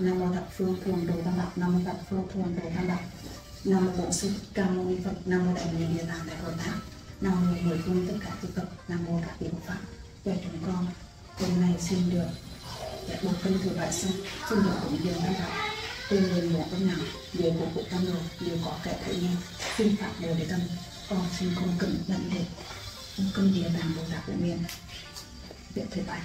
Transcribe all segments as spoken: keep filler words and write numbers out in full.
nam mô thập phương thường trụ tam bảo, nam mô thập phương thường trụ tam bảo, nam mô bổn sư ca mâu ni Phật, nam mô đại bi địa tạng đại Bồ Tát, nam mô mười phương tất cả chư Phật, nam mô đại bi Phật pháp. Cho chúng con hôm nay xin được một phân thừa bại sinh, xin được cúng dường tam bảo, tên nguyện một con nào đều của cụ tam đồ đều có kẻ tự nhiên, xin phạm đều để tâm. Con xin không cần nhận để không cần địa tạng Bồ Tát của miền viện thời bại.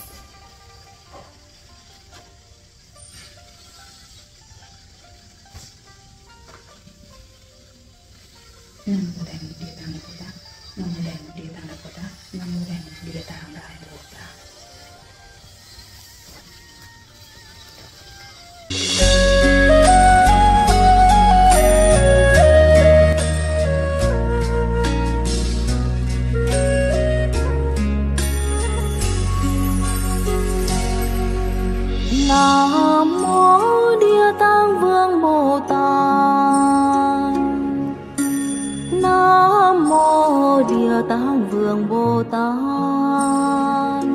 Nam mô đại địa tạng Bồ Tát, nam mô đại địa tạng Bồ Tát, nam mô đại địa tạng đại Bồ Tát. Nam mô Địa Tạng Vương Bồ Tát. Nam mô Địa Tạng Vương Bồ Tát.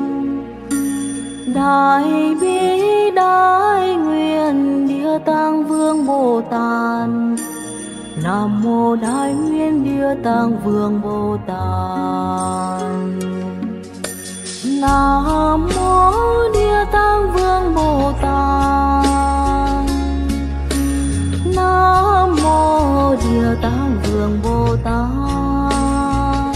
Đại bi đại nguyện Địa Tạng Vương Bồ Tát. Nam mô Đại nguyện Địa Tạng Vương Bồ Tát. Nam mô Địa Tạng Vương Bồ Tát. Nam mô Địa Tạng Vương Bồ Tát.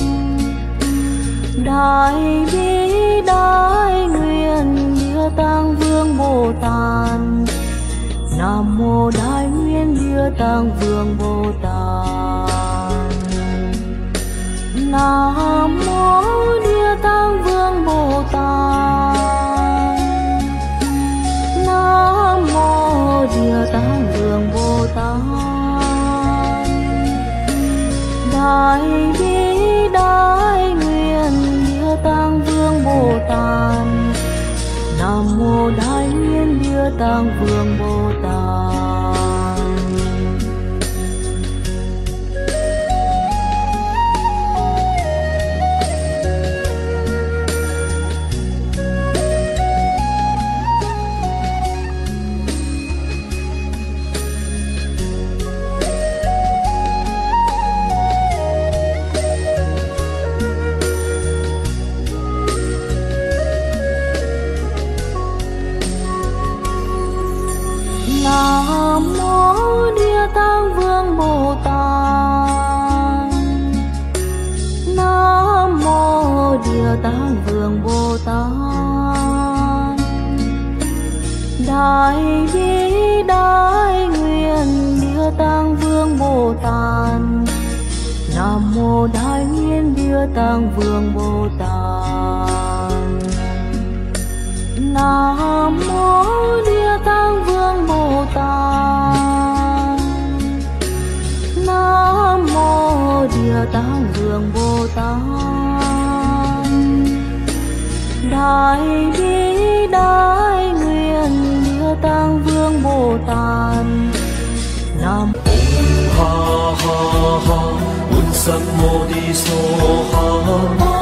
Đại bi đại nguyện Địa Tạng Vương Bồ Tát. Nam mô Đại nguyện Địa Tạng Vương Bồ Tát. Nam mô Địa Tạng Vương Bồ Tát. Nam mô Địa Tạng Vương Bồ Tát. Đại bi đại nguyện Địa Tạng Vương Bồ Tát. Nam mô Đại nguyện Địa Tạng Vương Bồ Tát. Nam mô Địa Tạng Vương Bồ Tát. Nam mô Địa Tạng Vương Bồ Tát. Đại bi đại nguyện Địa Tạng Vương Bồ Tát. Nam mô Đại nguyện Địa Tạng Vương Bồ Tát. Nam mô Địa Tạng Vương Bồ Tát. Nam mô Địa Tạng Vương Bồ Tát. Đại bi đại nguyện Địa Tạng Vương Bồ Tát. Nam ha ha ha Bổn Sam Mô Ni So Ha.